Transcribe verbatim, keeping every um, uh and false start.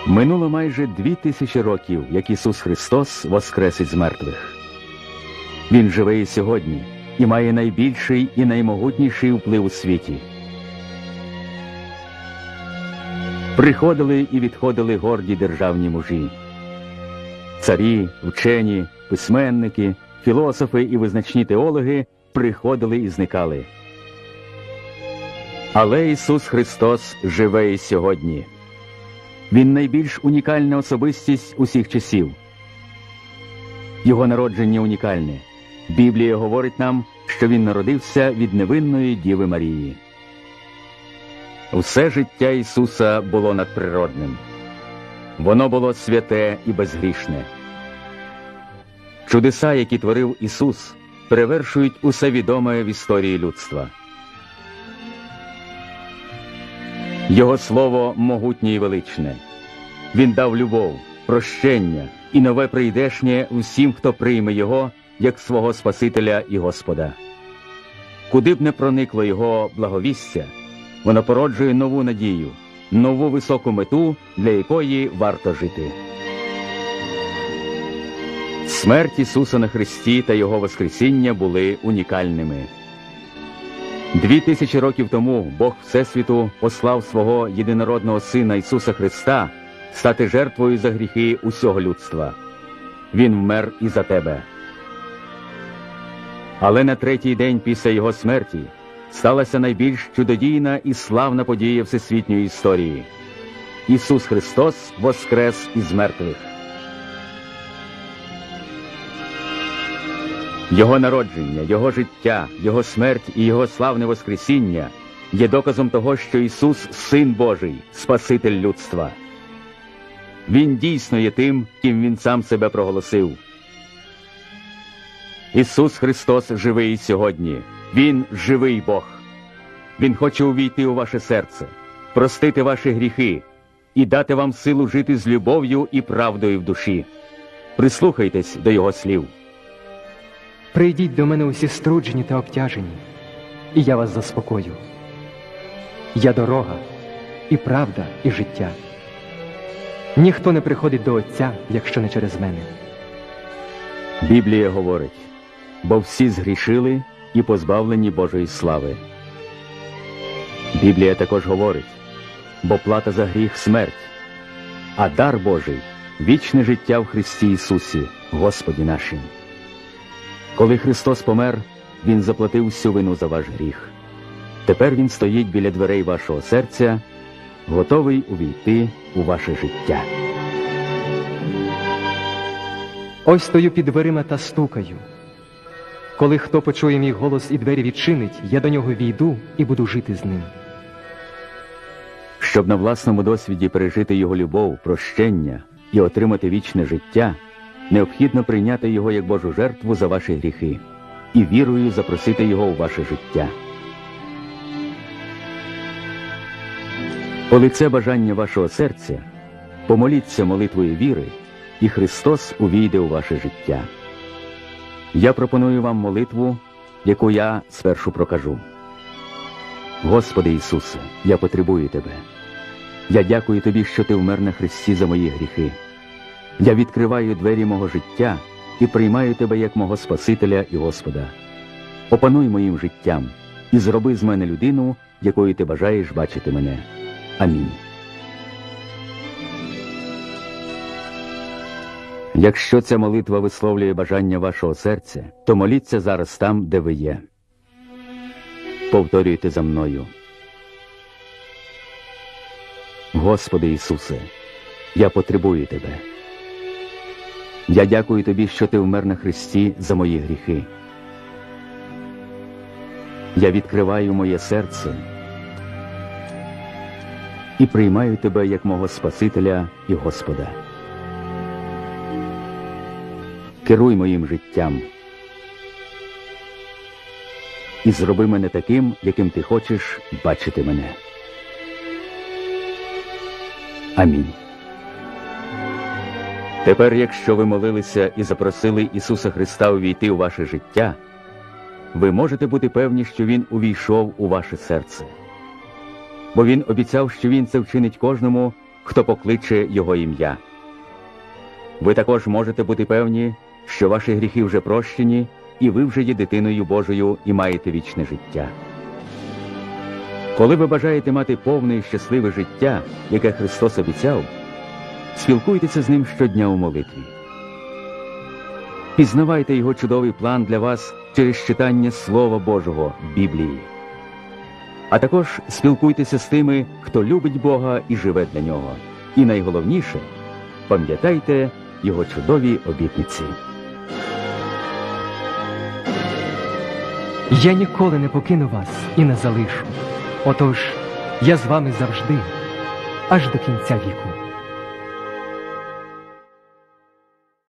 Минуло майже дві тисячі років, як Ісус Христос воскрес із мертвих. Він живе і сьогодні, і має найбільший і наймогутніший вплив у світі. Приходили і відходили горді державні мужі. Царі, вчені, письменники, філософи і визначні теологи приходили і зникали. Але Ісус Христос живе і сьогодні. Він найбільш унікальна особистість усіх часів. Його народження унікальне. Біблія говорить нам, що Він народився від невинної Діви Марії. Все життя Ісуса було надприродним. Воно було святе і безгрішне. Чудеса, які творив Ісус, перевершують усе відоме в історії людства. Його слово могутнє і величне. Він дав любов, прощення і нове прийдешнє усім, хто прийме Його як свого Спасителя і Господа. Куди б не проникло Його благовістя, воно породжує нову надію, нову високу мету, для якої варто жити. Смерть Ісуса на хресті та Його воскресіння були унікальними. Дві тисячі років тому Бог Всесвіту послав свого єдинородного Сина Ісуса Христа стати жертвою за гріхи усього людства. Він вмер і за тебе. Але на третій день після Його смерті сталася найбільш чудодійна і славна подія всесвітньої історії. Ісус Христос воскрес із мертвих. Його народження, Його життя, Його смерть і Його славне воскресіння є доказом того, що Ісус – Син Божий, Спаситель людства. Він дійсно є тим, ким Він сам себе проголосив. Ісус Христос живий і сьогодні. Він – живий Бог. Він хоче увійти у ваше серце, простити ваші гріхи і дати вам силу жити з любов'ю і правдою в душі. Прислухайтесь до Його слів. Прийдіть до мене усі струджені та обтяжені, і я вас заспокою. Я дорога, і правда, і життя. Ніхто не приходить до Отця, якщо не через мене. Біблія говорить, бо всі згрішили і позбавлені Божої слави. Біблія також говорить, бо плата за гріх – смерть, а дар Божий – вічне життя в Христі Ісусі, Господі нашим. Коли Христос помер, Він заплатив всю вину за ваш гріх. Тепер Він стоїть біля дверей вашого серця, готовий увійти у ваше життя. Ось стою під дверима та стукаю. Коли хто почує мій голос і двері відчинить, я до нього війду і буду жити з ним. Щоб на власному досвіді пережити Його любов, прощення і отримати вічне життя, необхідно прийняти Його як Божу жертву за ваші гріхи і вірою запросити Його у ваше життя. Коли це бажання вашого серця, помоліться молитвою віри, і Христос увійде у ваше життя. Я пропоную вам молитву, яку я спершу прокажу. Господи Ісусе, я потребую Тебе. Я дякую Тобі, що Ти вмер на хресті за мої гріхи. Я відкриваю двері мого життя і приймаю Тебе як мого Спасителя і Господа. Опануй моїм життям і зроби з мене людину, якою Ти бажаєш бачити мене. Амінь. Якщо ця молитва висловлює бажання вашого серця, то моліться зараз там, де ви є. Повторюйте за мною. Господи Ісусе, я потребую Тебе. Я дякую Тобі, що Ти вмер на хресті за мої гріхи. Я відкриваю моє серце і приймаю Тебе як мого Спасителя і Господа. Керуй моїм життям і зроби мене таким, яким Ти хочеш бачити мене. Амінь. Тепер, якщо ви молилися і запросили Ісуса Христа увійти у ваше життя, ви можете бути певні, що Він увійшов у ваше серце. Бо Він обіцяв, що Він це вчинить кожному, хто покличе Його ім'я. Ви також можете бути певні, що ваші гріхи вже прощені, і ви вже є дитиною Божою і маєте вічне життя. Коли ви бажаєте мати повне і щасливе життя, яке Христос обіцяв, спілкуйтеся з Ним щодня у молитві. Пізнавайте Його чудовий план для вас через читання Слова Божого, Біблії. А також спілкуйтеся з тими, хто любить Бога і живе для Нього. І найголовніше – пам'ятайте Його чудові обітниці. Я ніколи не покину вас і не залишу. Отож, я з вами завжди, аж до кінця віку.